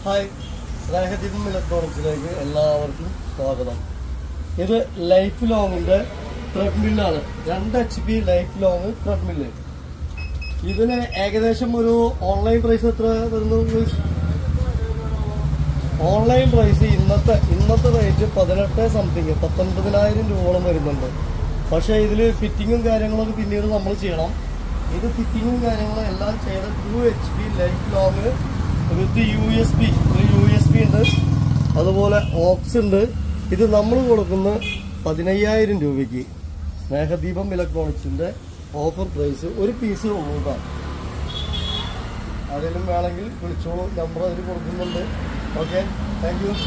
Hi, സ്നേഹദീപം ഇലക്ട്രോണിക്സിലേക്ക് എല്ലാവർക്കും സ്വാഗതം. ഇത് ലൈഫ് ലോങ്ങിന്റെ ട്രെഡ്മില്ലാണ്. 2 HP ലൈഫ് ലോങ് ട്രെഡ്മില്ല്. ഇതിന് ഏകദേശം ഒരു ഓൺലൈൻ പ്രൈസ് എത്ര വരുന്നു? ഓൺലൈൻ പ്രൈസ് ഇന്നത്തെ റേറ്റ് 18 സംതിങ് 19,000 രൂപയോളം വരുന്നുണ്ട്. പക്ഷെ ഇതില് ഫിറ്റിങ്ങും കാര്യങ്ങളൊക്കെ പിന്നീട് നമ്മൾ ചെയ്യണം. ഇത് ഫിറ്റിങ്ങും കാര്യങ്ങളും എല്ലാം ചെയ്ത 2 HP Lifelong with USB ഉണ്ട്, അതുപോലെ ഓക്സ് ഉണ്ട്. ഇത് നമ്മൾ കൊടുക്കുന്ന 15,000 രൂപയ്ക്ക് സ്നേഹദീപം ഇലക്ട്രോണിക്സിന്റെ ഓഫർ പ്രൈസ്. ഒരു പീസ് ഉള്ളതാണ്. ആരെങ്കിലും വേണമെങ്കിൽ വിളിച്ചോളൂ, നമ്പർ അതിൽ കൊടുക്കുന്നുണ്ട്. Okay, thank you.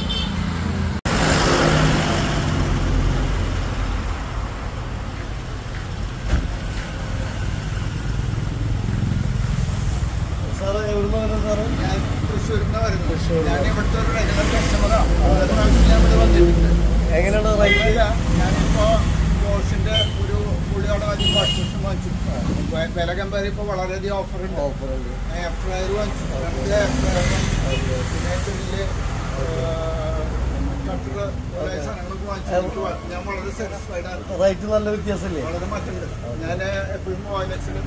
സാറ് എവിടുന്ന് വരുന്നത്? സാറ് ഞാൻ തൃശ്ശൂർ. ഞാൻ ഇവിടുത്തെ ഒരു റെഗുലർ കസ്റ്റമറാണ്. എങ്ങനെയാണ് റേറ്റ്? ഞാനിപ്പോ ബോഷിന്റെ ഒരു ഫുള്ളി ഓട്ടോമാറ്റിക് വാഷ് മെഷീൻ വാങ്ങിച്ചു. വില കമ്പയർ ഇപ്പോൾ വളരെയധികം ഓഫറുണ്ട്. എയർ ഫ്രയർ വാങ്ങിച്ചു, 2 എയർ ഫ്രയർ, പിന്നെ ചില്ല് കട്ടർ സാധനങ്ങളൊക്കെ വാങ്ങിച്ചു. ഞാൻ വളരെ സാറ്റിസ്ഫൈഡ് ആണ്. റേറ്റ് നല്ല വ്യത്യാസമില്ലേ? വളരെ മാറ്റമുണ്ട്. ഞാൻ എപ്പോഴും ഓയിലക്സിലും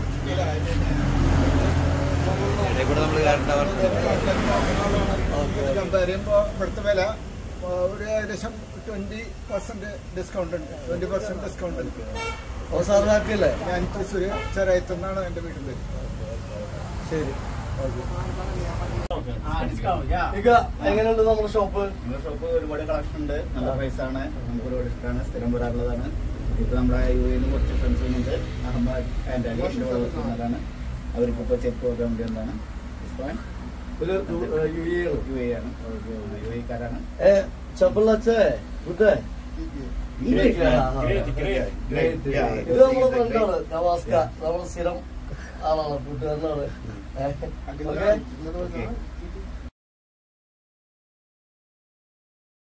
കമ്പയർ ചെയ്യുമ്പോൾ ഇവിടുത്തെ വില ഒരു ഏകദേശം 20% ഡിസ്കൗണ്ട് ഉണ്ട്. 20% ഡിസ്കൗണ്ട് ഉണ്ട്. സാറ് ഹാപ്പിയല്ലേ? ഞാൻ തൃശ്ശൂര് ചെറായിത്തുനിന്നാണ് എന്റെ വീട്ടിൽ പേര്. ശരി, എങ്ങനെയുണ്ട് നമ്മുടെ ഷോപ്പ്? ഒരുപാട് കളക്ഷൻ ഉണ്ട്. നല്ല പ്രൈസാണ്. നമുക്ക് ഒരുപാട് ഇഷ്ടമാണ്. സ്ഥിരം വരാറുള്ളതാണ്. ഇപ്പൊ നമ്മുടെ UAE കുറച്ച് ഫ്രണ്ട്സ് ഉണ്ട്. അഹമ്മദ് ആൻഡ് അലിയാണ്. അവർക്ക് ഇപ്പോൾ ചെക്ക് പ്രോഗ്രാം എന്താണ് ഒരു UAE ആണ്. UAE കാരാണ്. ഇത് നമ്മളെ ഫ്രണ്ടാണ് നവാസ്ക. നമ്മുടെ സ്ഥിരം ആളാണ്, കൂട്ടുകാരനാണ്.